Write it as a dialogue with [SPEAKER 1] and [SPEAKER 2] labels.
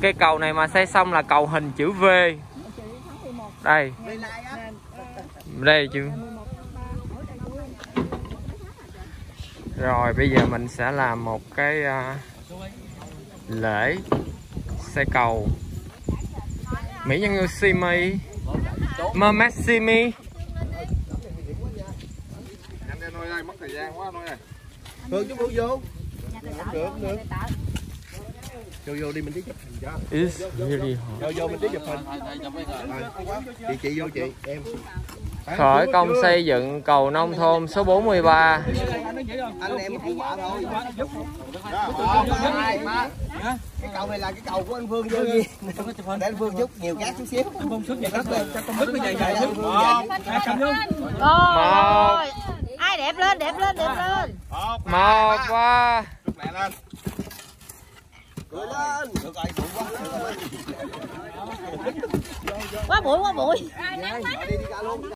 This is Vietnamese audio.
[SPEAKER 1] Cái cầu này mà xây xong là cầu hình chữ V. Đây. Đây chứ. Rồi bây giờ mình sẽ làm một cái lễ xây cầu. Mỹ nhân yêu Simi Simi.
[SPEAKER 2] Em nuôi đây mất thời gian quá nuôi này. Phương chút vô. Được. Vô đi mình tí chụp hình cho.
[SPEAKER 1] It's really hot.
[SPEAKER 2] Vô mình tí chụp hình. Chị vô chị em.
[SPEAKER 1] Khởi công xây dựng cầu nông thôn số 43.
[SPEAKER 2] Anh em phụ vợ thôi. Cái cầu này là cái cầu của anh Phương vô gì? Để anh Phương chút nhiều cát chút xíu. Anh Phương chút nhiều cát lên. Chắc con bích cái dài chút.
[SPEAKER 1] Một.
[SPEAKER 3] Ai đẹp lên.
[SPEAKER 1] Một qua.
[SPEAKER 2] Cười lên. Được rồi, phụ quá.
[SPEAKER 3] Quá bụi.
[SPEAKER 2] Đi ra luôn.